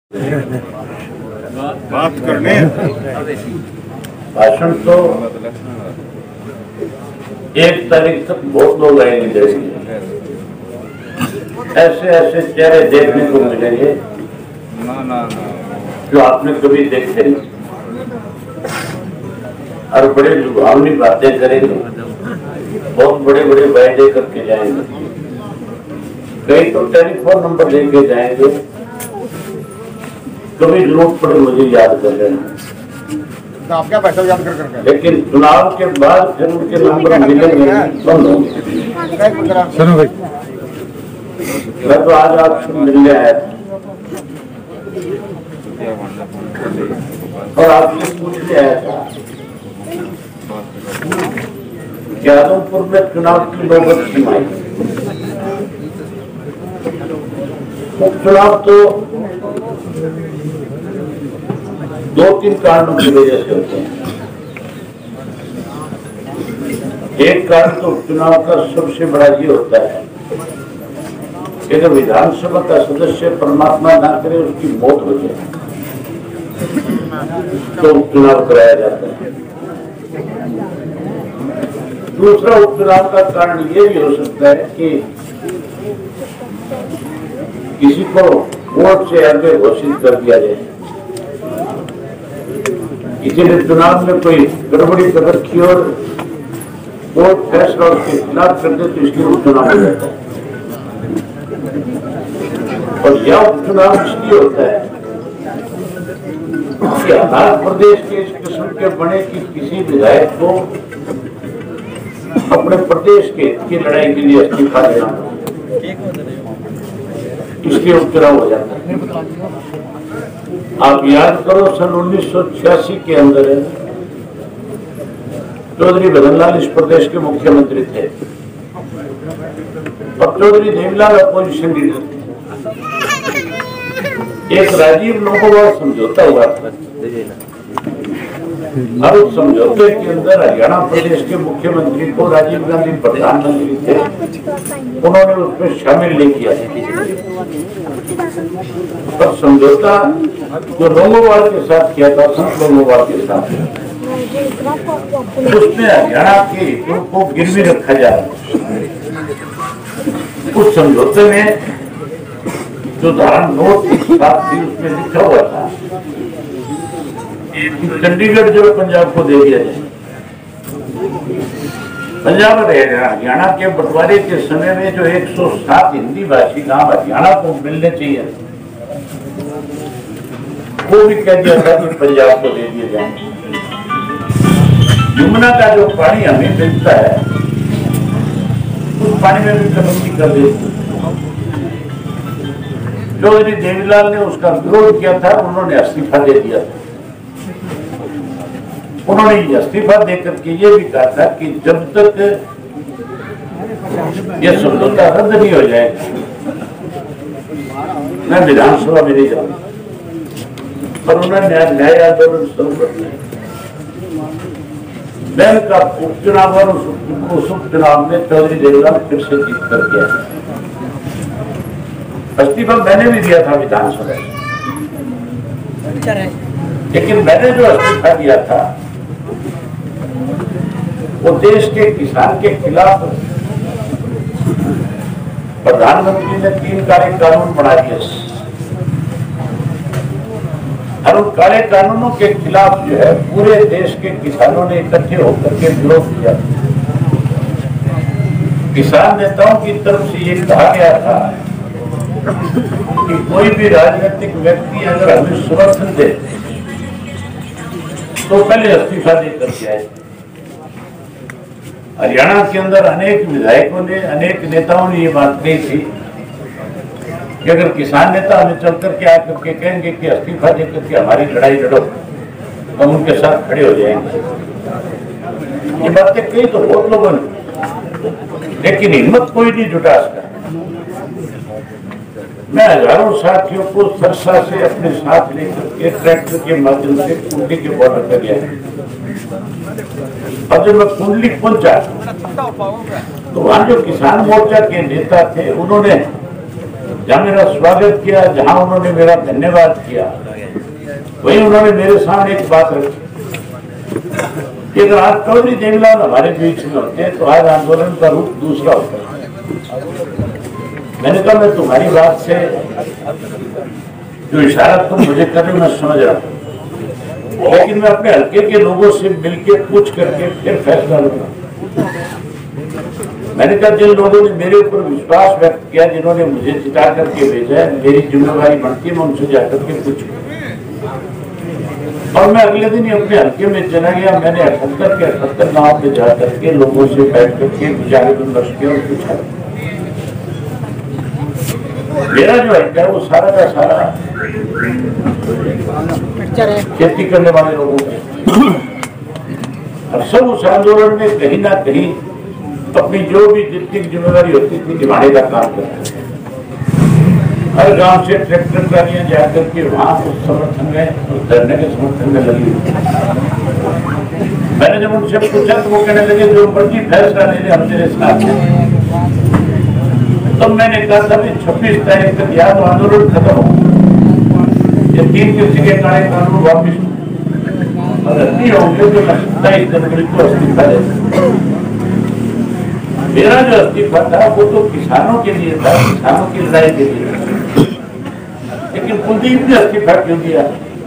बात करने भाषण तो 1 तारीख तक बहुत लोग आएंगे। जैसे ऐसे ऐसे चेहरे देखने को मिलेंगे जो आपने कभी देखे नहीं, और बड़े लुभावनी बातें करेंगे, बहुत बड़े बड़े वायदे करके जाएंगे। कई तो टेलीफोन नंबर लेके जाएंगे, कभी जरूरत पड़े मुझे याद कर लेना। तो आप क्या पैसा याद कर करके? लेकिन चुनाव के बाद फिर उनके नंबर मिलेंगे बंद होंगे। सुनो भाई, मैं तो आज आपसे मिलने आया था और आपसे पूछने आया था कि आदमपुर में चुनाव की नौबत क्यों आई। उपचुनाव तो 2-3 कारणों की वजह से होते हैं। एक कारण तो उपचुनाव का सबसे बड़ा ये होता है कि अगर विधानसभा का सदस्य परमात्मा ना करे उसकी मौत हो जाए तो उपचुनाव कराया जाता है। दूसरा उपचुनाव का कारण ये भी हो सकता है कि किसी को वोट से आगे घोषित कर दिया जाए, किसी ने चुनाव में कोई गड़बड़ी कर रखी और वोट फैसला उसके खिलाफ कर दे तो इसलिए उपचुनाव हो जाता है। और यह उपचुनाव इसलिए होता है कि हर प्रदेश के इस किस्म के बने कि किसी विधायक को अपने प्रदेश के हित की लड़ाई के लिए इस्तीफा देना, इसलिए उपचुनाव हो जाता है। आप याद करो सन 1986 के अंदर चौधरी भजनलाल इस प्रदेश के मुख्यमंत्री थे और चौधरी देवीलाल अपोजिशन लीडर थे। एक राजीव लोगोवाल समझौता हुआ था और उस समझौते के अंदर हरियाणा प्रदेश के मुख्यमंत्री को राजीव गांधी प्रधानमंत्री थे, उन्होंने उसमें शामिल नहीं किया। पर समझौता जो लोंगोवाल के साथ किया था, संत लोंगोवाल के साथ, उसमें हरियाणा के हितों को गिरवी रखा जा रहा है। उस समझौते में जो धारा 9 की बात थी उसमें लिखा हुआ था कि चंडीगढ़ जो पंजाब को दे दिया जाए। पंजाब और हरियाणा के बंटवारे के समय में जो 107 हिंदी भाषी गांव हरियाणा को मिलने चाहिए वो भी कह दिया था कि पंजाब को दे दिए जाए। यमुना का जो पानी हमें मिलता है उस पानी में भी कटौती कर देती। चौधरी देवीलाल ने उसका विरोध किया था, उन्होंने इस्तीफा दे दिया था। उन्होंने इस्तीफा देकर के ये भी कहा था कि जब तक ये समझौता रद्द नहीं हो जाएगा मैं विधानसभा में नहीं जाऊंगा। पर उन्होंने न्याय आंदोलन शुरू कर दिया। बैंक का उपचुनाव और उस उपचुनाव में चौधरी देवीलाल फिर से जीत कर गया। इस्तीफा मैंने भी दिया था विधानसभा, लेकिन मैंने जो इस्तीफा दिया था वो देश के किसान के खिलाफ प्रधानमंत्री ने 3 काले कानून बना दिए और उन काले कानूनों के खिलाफ जो है पूरे देश के किसानों ने इकट्ठे होकर के विरोध किया। किसान नेताओं की तरफ से ये कहा गया था कि कोई भी राजनीतिक व्यक्ति अगर हमें समर्थन दे तो पहले इस्तीफा देकर जाए। हरियाणा के अंदर अनेक विधायकों ने, अनेक नेताओं ने ये बात कही थी कि अगर किसान नेता हमें चल करके आकर के कहेंगे कि इस्तीफा देकर के हमारी लड़ाई लड़ो, हम उनके साथ खड़े हो जाएंगे। ये बातें कही तो बहुत लोगों ने, लेकिन हिम्मत कोई नहीं जुटा सका। मैं हजारों साथियों को सरसा से अपने साथ लेकर के ट्रैक्टर के माध्यम से कुंडली के बॉर्डर पर गया और जब मैं कुंडली पहुंचा तो वहां जो किसान मोर्चा के नेता थे उन्होंने जहाँ मेरा स्वागत किया, जहाँ उन्होंने मेरा धन्यवाद किया, वहीं उन्होंने मेरे सामने एक बात रखी कि अगर आज चौधरी देवीलाल हमारे बीच में होते तो आज आंदोलन का रूप दूसरा होता। मैंने कहा मैं तुम्हारी बात से जो इशारा तुम मुझे कर रहे हो मैं समझ रहा हूँ, लेकिन मैं अपने हल्के के लोगों से मिलकर पूछ करके फिर फैसला लूंगा। मैंने कहा जिन लोगों ने मेरे ऊपर विश्वास व्यक्त किया, जिन्होंने मुझे जिता करके भेजा है, मेरी जिम्मेवारी बनती है मैं उनसे जाकर के पूछूं। और मैं अगले दिन ही अपने हल्के में चला गया। मैंने 78 गाँव में जा करके लोगों से बैठ करके विचार विमर्श किया और पूछा। मेरा जो हल्का है वो सारा का सारा खेती करने वाले लोगों के, और सब उस आंदोलन में कहीं ना कहीं अपनी जो भी जितनी जिम्मेदारी होती थी निभाने का काम करते थे। हर गांव से ट्रैक्टर गाड़ियां जाकर के वहां उस समर्थन में, उस धरने के समर्थन में लगी। मैंने जब उनसे पूछा तो वो कहने लगे जो मर्जी फैसला ले ले हम तेरे साथ हैं। तब मैंने कहा था 26 तारीख तक या तो आंदोलन खत्म हो, ये 3 किसी के काले कानून वापिस, अगर नहीं होंगे तो 27 जनवरी को इस्तीफा दे। मेरा जो इस्तीफा था वो तो किसानों के लिए था, किसानों की लड़ाई के लिए। लेकिन कुलदीप ने इस्तीफा क्यों दिया?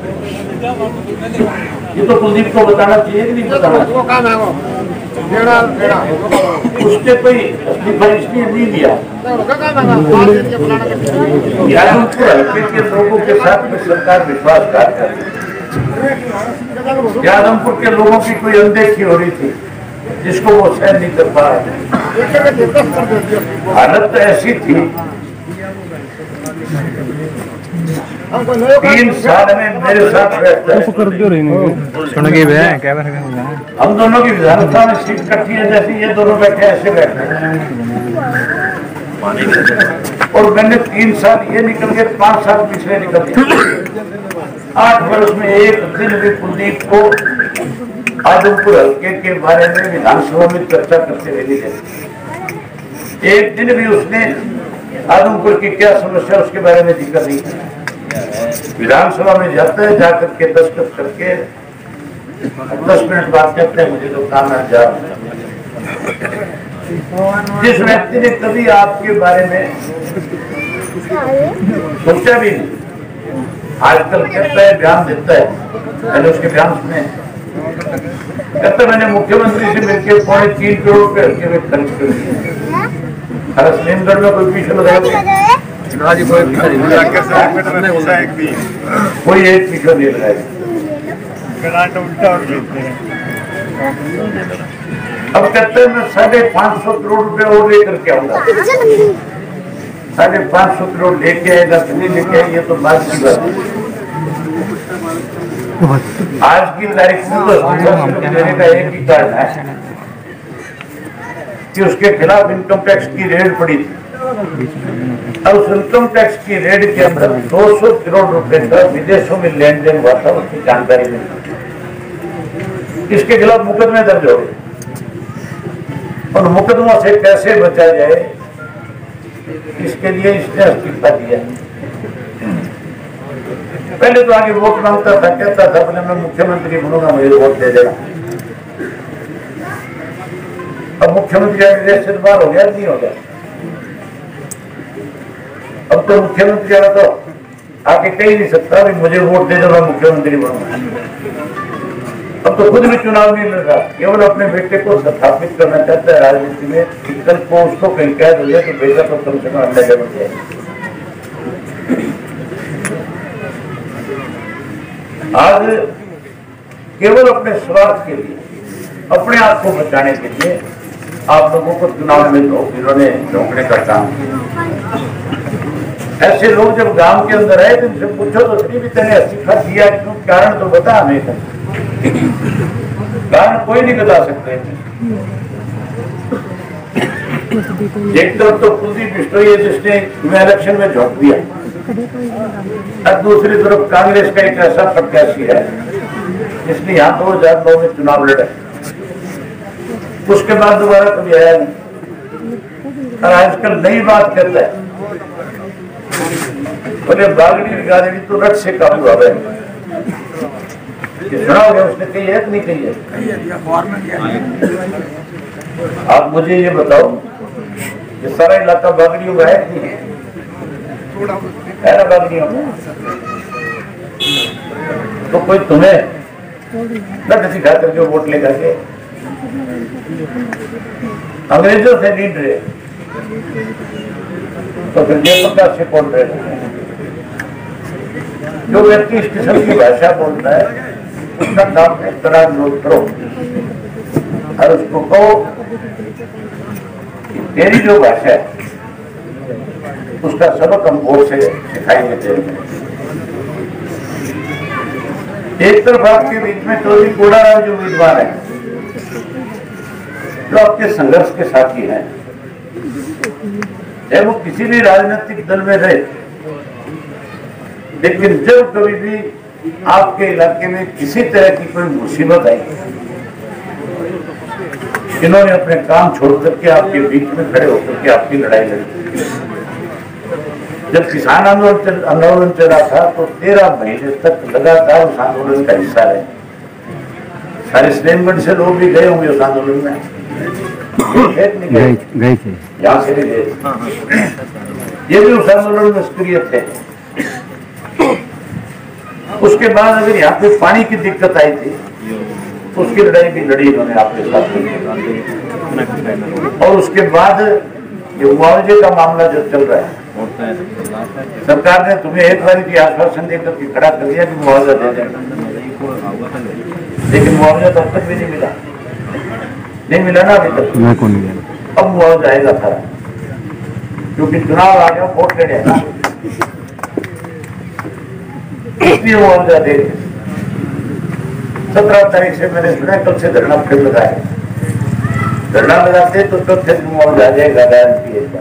ये तो कुलदीप को बताना चाहिए कि नहीं बताना चाहिए? उसने कोई इस्तीफा इसलिए नहीं दिया यादवपुर हल्के के लोगों के साथ में सरकार विश्वासघात कर रही। यादवपुर के लोगों की कोई अनदेखी हो रही थी जिसको वो सहन नहीं कर पा रहे। हालत तो ऐसी थी 3 साल में मेरे साथ बैठता है। हम दोनों की विधानसभा में सीट इकट्ठी है, जैसे ये दोनों बैठे ऐसे बैठे। और मैंने 3 साल ये निकल गए, 5 साल पिछले निकल गए। 8 वर्ष में एक दिन भी कुलदीप को आदमपुर हल्के के बारे में विधानसभा में चर्चा करते हुए नहीं देखा। एक दिन भी उसने आदमपुर की क्या समस्या उसके बारे में जिक्र नहीं किया। विधानसभा में जाता है, जाकर के दस्तखत करके 10 मिनट बाद कहते हैं मुझे तो काम है जा। जिस व्यक्ति ने कभी आपके बारे में सोचा भी नहीं, आजकल कहता है बयान देता है, मैंने उसके बयान सुने, कहता मैंने मुख्यमंत्री से मिलकर 3.25 करोड़ रुपए हल्के में खर्च कर दिए। सलीमगढ़ में कोई पीछे लगाया कोई एक पीछे नहीं लगाया। अब कहते हैं मैं 550 करोड़ रुपए और लेकर के आऊंगा। 550 करोड़ लेके आएगा कि नहीं लेके आएगा ये तो बात की बात है। आज की तारीख में तो देने का एक ही कारण है कि उसके खिलाफ इनकम टैक्स की रेड पड़ी थी। अब उस इनकम टैक्स की रेड के अंदर 200 करोड़ रुपए का विदेशों में लेन देन हुआ था, उसकी जानकारी मिली। इसके खिलाफ मुकदमे दर्ज हो गए और मुकदमों से कैसे बचा जाए इसके लिए इसने इस्तीफा दिया। पहले तो आगे वोट मांगता था, कहता था अपने मैं मुख्यमंत्री बनूंगा मुझे वोट दे देगा। अब मुख्यमंत्री रेस से बाहर हो गया नहीं हो गया। अब तो मुख्यमंत्री आया तो आके कह नहीं सकता भी मुझे वोट दे दो मैं मुख्यमंत्री बनूंगा। अब तो खुद भी चुनाव नहीं लड़ रहा, केवल अपने बेटे को स्थापित करना चाहता है राजनीति में। कल को उसको कहीं कैद हो जाए तो बेटा तो कम से कम अंडा बन जाए। आज केवल अपने स्वार्थ के लिए, अपने आप को बचाने के लिए आप लोगों को चुनाव में इन्होंने रोकने का काम किया। ऐसे लोग जब गांव के अंदर आए तो इनसे पूछो तो सही भी तेने इस्तीफा दिया क्यों, कारण तो बता हमें। कारण कोई नहीं बता सकते। एक तरफ तो कुलदीप बिश्नोई है जिसने तुम्हें इलेक्शन में झोंक दिया, और दूसरी तरफ कांग्रेस का एक ऐसा प्रत्याशी है जिसने यहाँ 2009 में चुनाव लड़ा, उसके बाद दोबारा कभी आया नहीं। और आजकल नई बात कहता है बोले बागड़ी गाड़ी तो रट से काबू आ गए। सुना होगा उसने कही है कि नहीं कही है? आप मुझे ये बताओ, ये सारा इलाका बागड़ियों का है कि नहीं है ना? बागड़ियों में तो कोई तुम्हें नट सिखा करके वोट लेकर के अंग्रेजों से नहीं डरे तो फिर जयप्रकाश से कौन डरे? जो व्यक्ति इस किस्म की भाषा बोलता है उसका काम है तरह विरोध करो और उसको कहो कि तेरी जो भाषा है उसका सबक हम वोट से सिखाएंगे तेरे। एक तरफ आपके बीच में चौधरी कोडाराव जो उम्मीदवार है जो आपके संघर्ष के साथी हैं, चाहे वो किसी भी राजनीतिक दल में रहे, लेकिन जब कभी भी आपके इलाके में किसी तरह की कोई मुसीबत आई, इन्होंने अपने काम छोड़ करके आपके बीच में खड़े होकर के आपकी लड़ाई लड़ी। जब किसान आंदोलन चला था तो 13 महीने तक लगातार उस आंदोलन का हिस्सा रहे। सारे स्नेमगढ़ से लोग भी गए होंगे उस आंदोलन में, गए थे, यहाँ से भी गए। ये भी उस आंदोलन में सक्रिय थे। उसके बाद अगर यहाँ पे पानी की दिक्कत आई थी तो उसकी लड़ाई भी लड़ी इन्होंने आपके साथ। और उसके बाद ये मुआवजे का मामला जो चल रहा है, सरकार ने तुम्हें एक बार की आश्वासन देकर के खड़ा कर दिया कि मुआवजा दे देना, लेकिन मुआवजा तो अब तक भी नहीं मिला। नहीं मिला ना अभी तक। अब मुआवजा आएगा सारा, क्योंकि चुनाव आ गया, वोट लेने आएगा, इसलिए मुआवजा दे। 17 तारीख से मैंने सुना कल से धरना फिर लगाए। धरना लगाते तो चौथे दिन मुआवजा आ जाएगा, गारंटी है।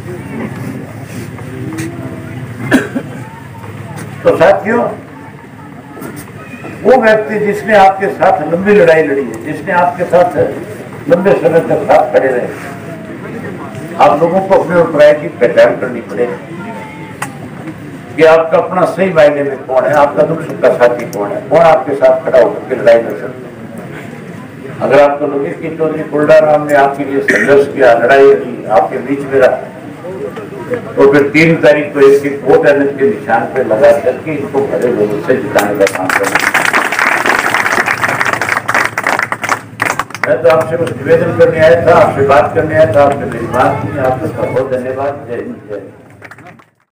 तो साथियों, वो व्यक्ति जिसने आपके साथ लंबी लड़ाई लड़ी है, जिसने आपके साथ लंबे समय तक साथ खड़े रहे, आप लोगों को अपने अभिप्राय की पहचान करनी पड़ेगी कि आपका अपना सही मायने में कौन है, आपका दुख सुख का साथी कौन है, कौन आपके साथ खड़ा होकर के लड़ाई लड़ सकता है। अगर आपको लगे कि चौधरी कोडाराव ने आपके लिए संघर्ष किया, लड़ाई की, आपके बीच में रहा, तो फिर 3 तारीख को इसकी वोट के निशान पर लगा करके इसको भरे लोगों से जिताने का काम करना। मैं तो आपसे कुछ निवेदन करने आया था, आपसे बात करने आया था, आपने मेरी बात की। आपका बहुत धन्यवाद। जय हिंद, जय।